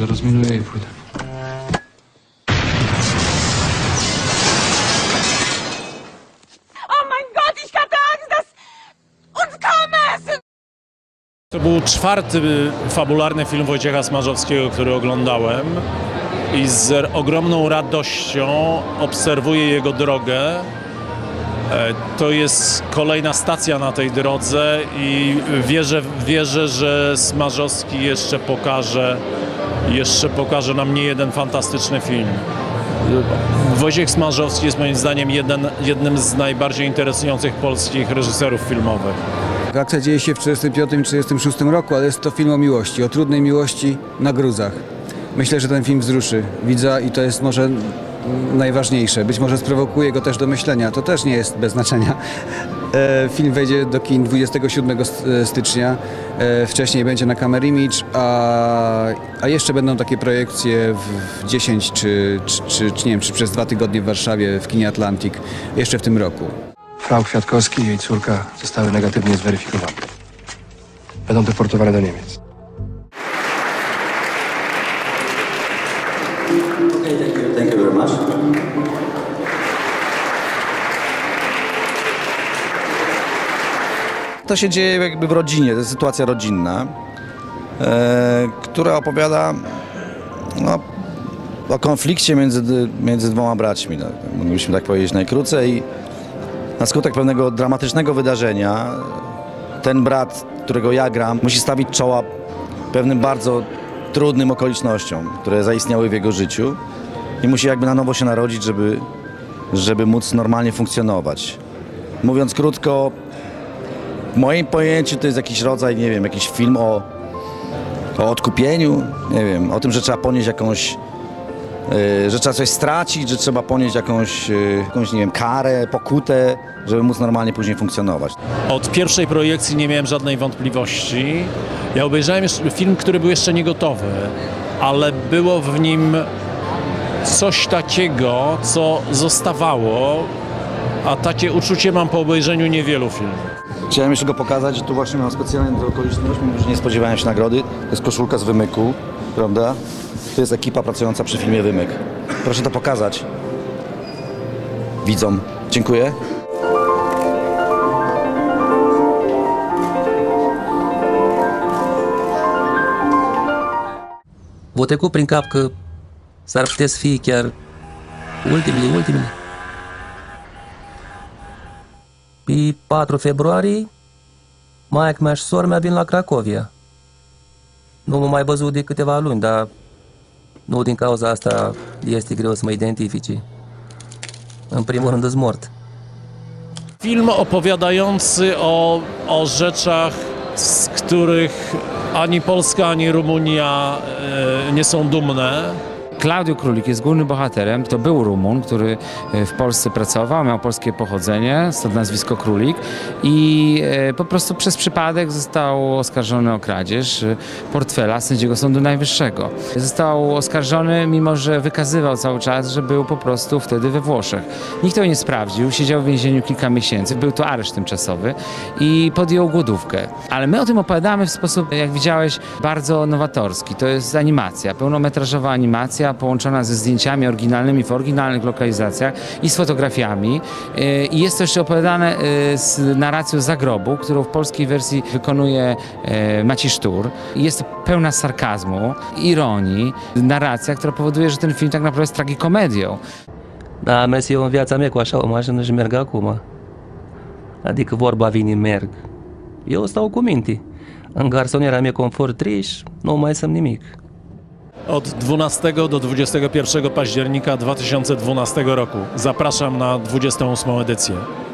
że rozminuję i pójdę. Oh mein Gott, ich hatte Angst, dass uns kaum essen! To był czwarty fabularny film Wojciecha Smarzowskiego, który oglądałem i z ogromną radością obserwuję jego drogę. To jest kolejna stacja na tej drodze i wierzę, że Smarzowski jeszcze pokaże nam nie jeden fantastyczny film. Wojciech Smarzowski jest moim zdaniem jednym z najbardziej interesujących polskich reżyserów filmowych. Akcja dzieje się w 1945-1946 roku, ale jest to film o miłości, o trudnej miłości na gruzach. Myślę, że ten film wzruszy widza i to jest może najważniejsze. Być może sprowokuje go też do myślenia. To też nie jest bez znaczenia. Film wejdzie do kin 27 stycznia. Wcześniej będzie na Camera Image, a jeszcze będą takie projekcje w 10 czy nie wiem, czy przez 2 tygodnie w Warszawie w kinie Atlantic jeszcze w tym roku. Frau Kwiatkowski i jej córka zostały negatywnie zweryfikowane. Będą deportowane do Niemiec. Thank you very much. To się dzieje jakby w rodzinie, to jest sytuacja rodzinna, która opowiada o konflikcie między dwoma braćmi, no, moglibyśmy tak powiedzieć najkrócej. Na skutek pewnego dramatycznego wydarzenia ten brat, którego ja gram, musi stawić czoła pewnym bardzo trudnym okolicznościom, które zaistniały w jego życiu i musi jakby na nowo się narodzić, żeby móc normalnie funkcjonować. Mówiąc krótko, w moim pojęciu to jest jakiś rodzaj, nie wiem, jakiś film o odkupieniu, nie wiem, o tym, że trzeba ponieść że trzeba coś stracić, że trzeba ponieść jakąś, nie wiem, karę, pokutę, żeby móc normalnie później funkcjonować. Od pierwszej projekcji nie miałem żadnej wątpliwości. Ja obejrzałem film, który był jeszcze nie gotowy, ale było w nim coś takiego, co zostawało, a takie uczucie mam po obejrzeniu niewielu filmów. Chciałem jeszcze go pokazać, że tu właśnie mam specjalnie do okoliczności, mimo że nie spodziewałem się nagrody. To jest koszulka z Wymyku, prawda? To jest ekipa pracująca przy filmie Wymyk. Proszę to pokazać widzom. Dziękuję. V-a trecut prin cap că s-ar putea să fie chiar ultimele. Pe 4 februarie, maică mea și sora mea vin la Cracovia. Nu m-am mai văzut de câteva luni, dar nu din cauza asta este greu să mă identifice. În primul rând, sunt mort. Film opowiadający o rzeczach, z których ani Polska, ani Rumunia nie są dumne. Klaudiu Królik jest głównym bohaterem. To był Rumun, który w Polsce pracował, miał polskie pochodzenie, stąd nazwisko Królik i po prostu przez przypadek został oskarżony o kradzież portfela sędziego Sądu Najwyższego. Został oskarżony, mimo że wykazywał cały czas, że był po prostu wtedy we Włoszech. Nikt tego nie sprawdził, siedział w więzieniu kilka miesięcy, był to areszt tymczasowy i podjął głodówkę. Ale my o tym opowiadamy w sposób, jak widziałeś, bardzo nowatorski. To jest animacja, pełnometrażowa animacja, połączona ze zdjęciami oryginalnymi w oryginalnych lokalizacjach i z fotografiami. I jest to jeszcze opowiadane z narracją Zagrobu, którą w polskiej wersji wykonuje Maciej Sztur. Jest to pełna sarkazmu, ironii, narracja, która powoduje, że ten film tak naprawdę jest tragikomedią. Dar am mers eu în viața mea cu așa o mașină și merg acum. Adică vorba vine, merg. Eu stau cu minte. În garsoniera mea confort trist, nu mai sunt nimic. Od 12 do 21 października 2012 roku. Zapraszam na 28. edycję.